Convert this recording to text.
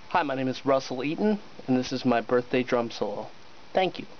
Hi, my name is Russell Eaton, and this is my birthday drum solo. Thank you.